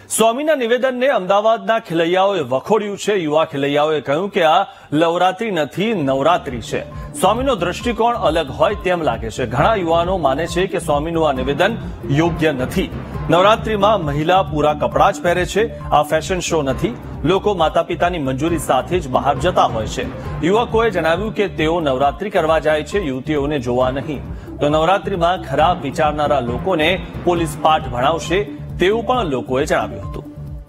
સ્વામીના નિવેદનને અમદાવાદના ખેલૈયાઓએ વખોડ્યું છે। યુવા ખેલૈયાઓએ કહ્યું કે આ લવરાત્રી નથી, નવરાત્રી છે। સ્વામીનો દ્રષ્ટિકોણ અલગ હોય તેમ લાગે છે। ઘણા યુવાનો માને છે કે સ્વામીનું આ નિવેદન યોગ્ય નથી। નવરાત્રીમાં મહિલા પૂરા કપડાં જ પહેરે છે। આ ફેશન શો નથી। લોકો માતા પિતાની મંજૂરી સાથે જ બહાર જતા હોય છે। યુવકોએ જણાવ્યું કે તેઓ નવરાત્રી કરવા જાય છે, યુવતીઓને જોવા નહીં। તો નવરાત્રીમાં ખરાબ વિચારનારા લોકોને પોલીસ પાઠ ભણાવશે તેવું પણ લોકોએ જણાવ્યું હતું।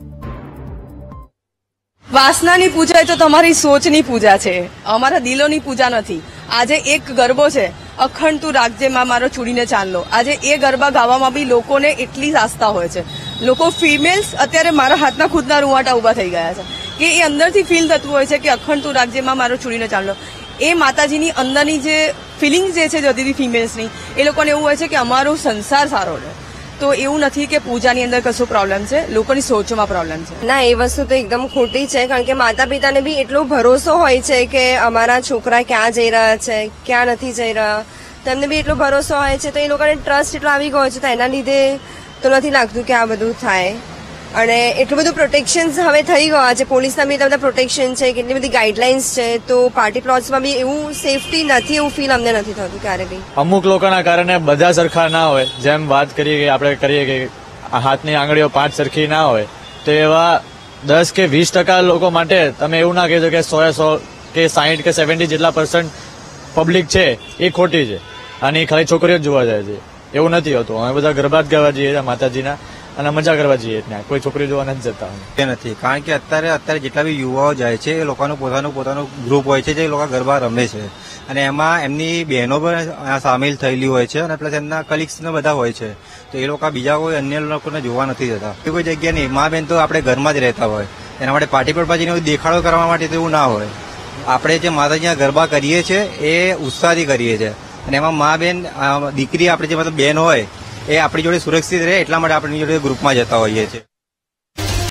વાસનાની પૂજા તો તમારી સોચની પૂજા છે, અમારા દિલોની પૂજા નથી। આજે એક ગરબો છે, અખંડ તું રાખજે માં મારો ચૂડીને ચાંદલો। આજે એ ગરબા ગાવામાં બી લોકોને એટલી જ આસ્થા હોય છે। લોકો ફિમેલ્સ અત્યારે મારા હાથના ખુદના રૂવાટા ઉભા થઈ ગયા છે કે એ અંદરથી ફીલ થતું હોય છે કે અખંડ તું રાખજે માં મારો ચૂડીને ચાંદલો। એ માતાજીની અંદરની જે ફિલિંગ જે છે જતી ફિમેલ્સની, એ લોકોને એવું હોય છે કે અમારો સંસાર સારો રહે। તો એવું નથી કે પૂજાની અંદર કશું પ્રોબ્લેમ છે, લોકોની સોચમાં પ્રોબ્લેમ છે। ના, એ વસ્તુ તો એકદમ ખોટી છે, કારણ કે માતા પિતાને બી એટલો ભરોસો હોય છે કે અમારા છોકરા ક્યાં જઈ રહ્યા છે, ક્યાં નથી જઈ રહ્યા, તેમને બી એટલો ભરોસો હોય છે, તો એ લોકોને ટ્રસ્ટ એટલો આવી ગયો છે, તો એના લીધે તો નથી લાગતું કે આ બધું થાય। અને એટલું બધું પ્રોટેક્શન હવે થઈ ગયા છે, પોલીસના બી બધા પ્રોટેક્શન છે, કેટલી બધી ગાઈડલાઇન્સ છે, તો પાર્ટી પ્લોટ્સમાં બી એવું સેફટી નથી, એવું ફીલ અમને નથી થતું ક્યારે બી। અમુક લોકોના કારણે બધા સરખા ના હોય, જેમ વાત કરીએ કે આપણે કરીએ કે હાથની આંગળીઓ 5 સરખી ના હોય, તો એવા 10 કે 20% લોકો માટે તમે એવું ના કહેજો કે 100 કે 60 કે 70 જેટલા % પબ્લિક છે એ ખોટી છે અને એ ખાલી છોકરીઓ જ જોવા જાય છે, એવું નથી હોતું। અમે બધા ગરબા જ ગાવા જઈએ માતાજીના અને મજા કરવા જઈએ, કોઈ છોકરી જોવા નથી જતા નથી। કારણ કે અત્યારે જેટલા બી યુવાઓ જાય છે એ લોકોનું પોતાનું ગ્રુપ હોય છે, જે લોકો ગરબા રમે છે અને એમાં એમની બહેનો પણ સામેલ થયેલી હોય છે અને પ્લસ એમના કલીગ્સ બધા હોય છે, તો એ લોકો બીજા કોઈ અન્ય લોકોને જોવા નથી જતા। કોઈ જગ્યા નહીં, મા બેન તો આપણે ઘરમાં જ રહેતા હોય, એના માટે પાર્ટી પ્લોટમાં જઈને દેખાડો કરવા માટે તો એવું ના હોય। આપણે જે માતાજીના ગરબા કરીએ છીએ એ ઉત્સાહથી કરીએ છીએ અને એમાં મા બેન દીકરી આપણે જે મતલબ બેન હોય એ આપણી જોડે સુરક્ષિત રહે, એટલા માટે આપણી જોડે ગ્રુપમાં જતા હોઈએ છીએ।